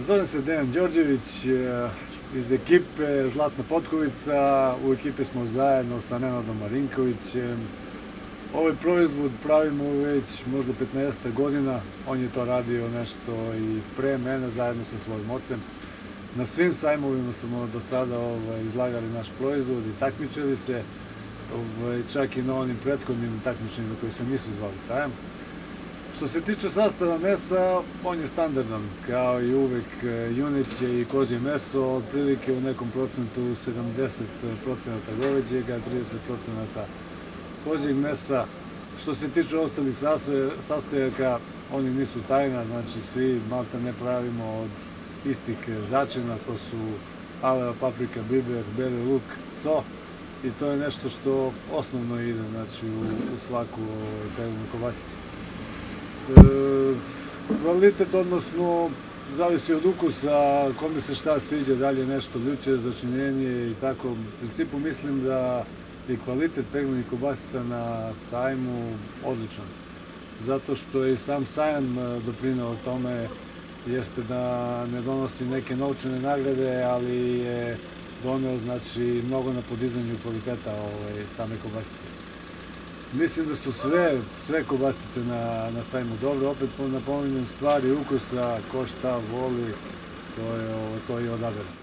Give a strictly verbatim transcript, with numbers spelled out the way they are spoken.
Zovem se Dejan Đorđević iz ekipe Zlatna Potkovica. U ekipi smo zajedno sa Nenadom Marinkovićem. Ovaj proizvod pravimo već možda petnaestak godina. On je to radio nešto i pre mene zajedno sa svojim ocem. Na svim sajmovima smo do sada izlagali naš proizvod i takmičili se, čak i na onim prethodnim takmičenjima koji se nisu zvali sajam. Što se tiče sastava mesa, on je standardan, kao i uvek juneće i kozje meso, otprilike u nekom procentu sedamdeset procenata goveđega, trideset procenata kozjeg mesa. Što se tiče ostalih sastojaka, oni nisu tajna, znači svi malta ne pravimo od istih začina, to su aleva, paprika, biber, beli luk, so, i to je nešto što osnovno ide u svaku peglanu kobasicu. Kvalitet, odnosno, zavisi od ukusa, kome se šta sviđa, da li je nešto ljuće, začinjenje i tako. U principu mislim da je kvalitet peglanih kobasica na sajmu odličan. Zato što je i sam sajam doprineo tome, jeste da ne donosi neke novčane nagrade, ali je doneo mnogo na podizanju kvaliteta same kobasice. Mislim da su sve kobasice na sajmu dobre. Opet napominjem, stvari ukusa, ko šta voli, to je odabere.